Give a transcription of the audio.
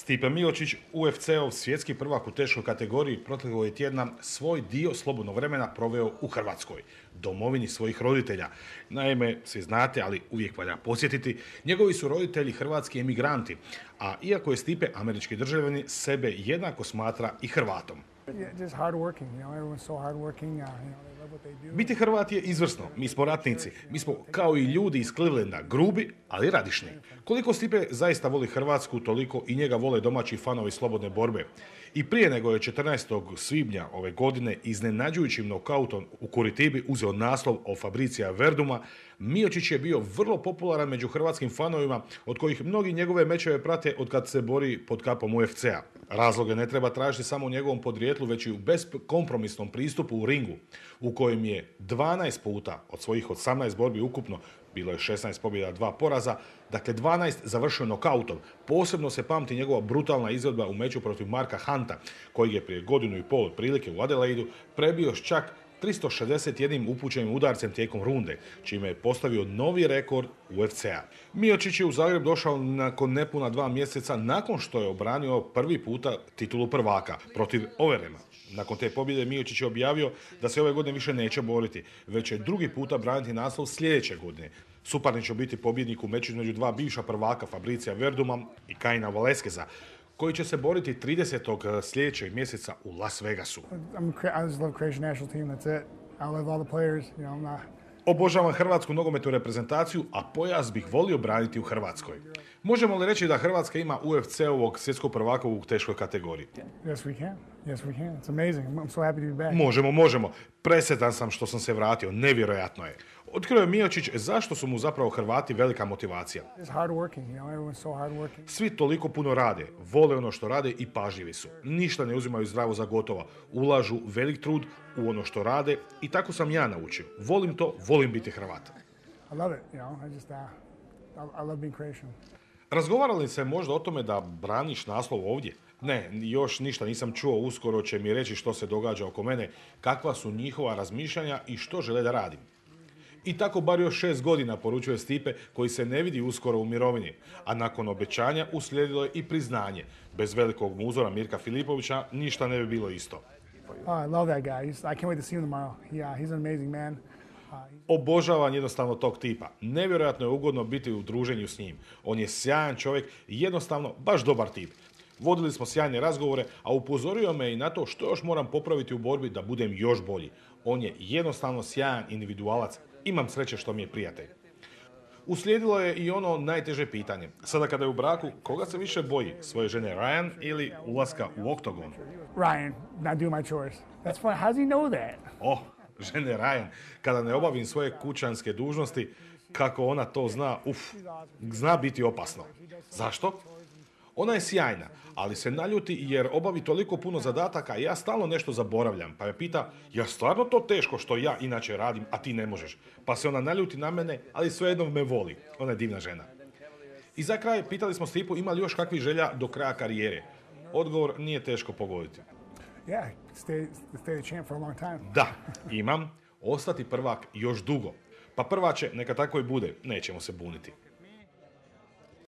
Stipe Miocić, UFC-ov svjetski prvak u teškoj kategoriji, proteklog je tjedna svoj dio slobodnog vremena proveo u Hrvatskoj, domovini svojih roditelja. Naime, svi znate, ali uvijek valja podsjetiti, njegovi su roditelji hrvatski emigranti, a iako je Stipe američki državljanin, sebe jednako smatra i Hrvatom. Biti Hrvat je izvrsno, mi smo ratnici, mi smo kao i ljudi iz Clevelanda, grubi, ali radišni. Koliko Stipe zaista voli Hrvatsku, toliko i njega vole domaći fanovi slobodne borbe. I prije nego je 14. svibnja ove godine iznenađujućim nokautom u Curitibi uzeo naslov od Fabricija Werduma, Miocić je bio vrlo popularan među hrvatskim fanovima, od kojih mnogi njegove mečeve prate od kad se bori pod kapom UFC-a. Razloge ne treba tražiti samo u njegovom podrijetlu, već i u beskompromisnom pristupu u ringu, u kojem je 12 puta od svojih 18 borbi ukupno, bilo je 16 pobjeda, 2 poraza, dakle 12 završio nokautom. Posebno se pamti njegova brutalna izvedba u meču protiv Marka Hunta, koji je prije godinu i pol otprilike u Adelaidu prebio s čak 361 upućenim udarcem tijekom runde, čime je postavio novi rekord UFC-a. Miocić je u Zagreb došao nakon nepuna 2 mjeseca nakon što je obranio prvi puta titulu prvaka protiv Overeema. Nakon te pobjede Miocić je objavio da se ove godine više neće boriti, već će drugi puta braniti naslov sljedeće godine. Suparnik će biti pobjednik u meču između dva bivša prvaka Fabricija Werduma i Caina Velasqueza, koji će se boriti 30. sljedećeg mjeseca u Las Vegasu. Obožavam hrvatsku nogometnu reprezentaciju, a pojas bih volio braniti u Hrvatskoj. Možemo li reći da Hrvatska ima UFC-ovog svjetskog prvaka u teškoj kategoriji? Možemo. Presretan sam što sam se vratio, nevjerojatno je. Otkrio je Miocić zašto su mu zapravo Hrvati velika motivacija. Svi toliko puno rade, vole ono što rade i pažljivi su. Ništa ne uzimaju zdravo za gotovo. Ulažu velik trud u ono što rade i tako sam ja naučio. Volim to, volim biti Hrvat. Razgovarali se možda o tome da braniš naslov ovdje? Ne, još ništa nisam čuo, uskoro će mi reći što se događa oko mene, kakva su njihova razmišljanja i što žele da radim. I tako bar još 6 godina, poručuje Stipe, koji se ne vidi uskoro u mirovini, a nakon obećanja uslijedilo je i priznanje. Bez velikog muzora Mirka Filipovića ništa ne bi bilo isto. Obožavam jednostavno tog tipa. Nevjerojatno je ugodno biti u druženju s njim. On je sjajan čovjek i jednostavno baš dobar tip. Vodili smo sjajne razgovore, a upozorio me i na to što još moram popraviti u borbi da budem još bolji. On je jednostavno sjajan individualac. Imam sreće što mi je prijatelj. Uslijedilo je i ono najteže pitanje. Sada kada je u braku, koga se više boji? Svoje žene Ryan ili ulaska u oktogon? Ryan, not do my chores. That's fine. How does he know that? Žene Ryan, kada ne obavim svoje kućanske dužnosti, kako ona to zna, zna biti opasno. Zašto? Ona je sjajna, ali se naljuti jer obavi toliko puno zadataka i ja stalno nešto zaboravljam. Pa me pita, ja stvarno to teško što ja inače radim, a ti ne možeš? Pa se ona naljuti na mene, ali svejedno me voli. Ona je divna žena. I za kraj pitali smo Stipu ima li još kakvih želja do kraja karijere. Odgovor nije teško pogoditi. Da, imam. Ostati prvak još dugo. Pa prva će, neka tako i bude, nećemo se buniti.